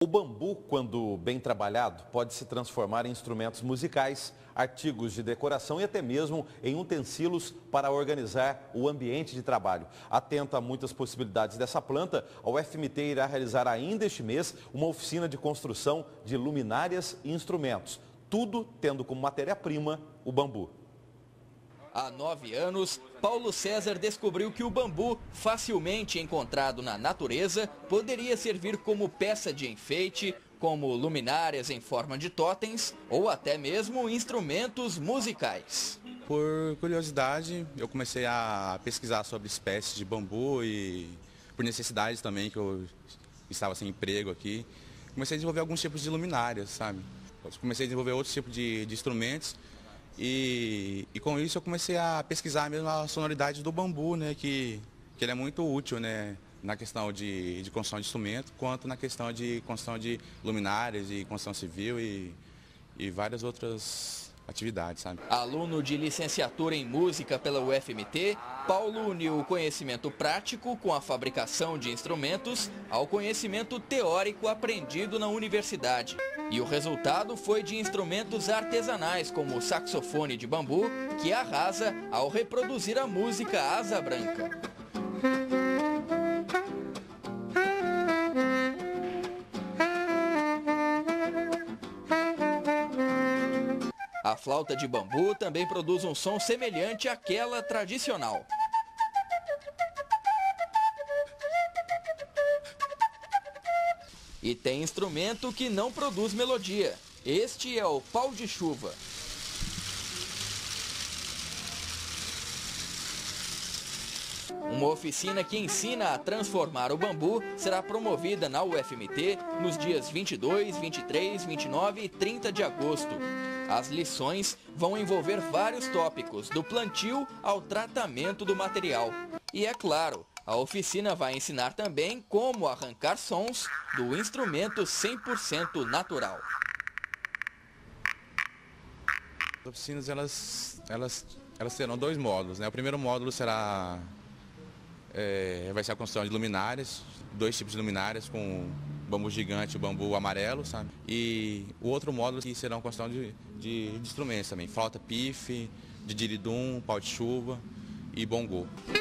O bambu, quando bem trabalhado, pode se transformar em instrumentos musicais, artigos de decoração e até mesmo em utensílios para organizar o ambiente de trabalho. Atento a muitas possibilidades dessa planta, a UFMT irá realizar ainda este mês uma oficina de construção de luminárias e instrumentos, tudo tendo como matéria-prima o bambu. Há 9 anos, Paulo César descobriu que o bambu, facilmente encontrado na natureza, poderia servir como peça de enfeite, como luminárias em forma de totens ou até mesmo instrumentos musicais. Por curiosidade, eu comecei a pesquisar sobre espécies de bambu e por necessidade também, que eu estava sem emprego aqui, comecei a desenvolver alguns tipos de luminárias, sabe? Comecei a desenvolver outros tipos de instrumentos. E com isso eu comecei a pesquisar mesmo a sonoridade do bambu, né, que ele é muito útil, né, na questão de construção de instrumento, quanto na questão de construção de luminárias e construção civil e várias outras atividades, sabe? Aluno de licenciatura em música pela UFMT, Paulo uniu o conhecimento prático com a fabricação de instrumentos ao conhecimento teórico aprendido na universidade. E o resultado foi de instrumentos artesanais como o saxofone de bambu, que arrasa ao reproduzir a música Asa Branca. A flauta de bambu também produz um som semelhante àquela tradicional. E tem instrumento que não produz melodia. Este é o pau de chuva. Uma oficina que ensina a transformar o bambu será promovida na UFMT nos dias 22, 23, 29 e 30 de agosto. As lições vão envolver vários tópicos, do plantio ao tratamento do material. E é claro, a oficina vai ensinar também como arrancar sons do instrumento 100% natural. As oficinas elas terão 2 módulos, né? O primeiro módulo vai ser a construção de luminárias, 2 tipos de luminárias, com bambu gigante e bambu amarelo, sabe? E o outro módulo que será a construção de instrumentos também, flauta pife, didgeridum, pau de chuva e bongô.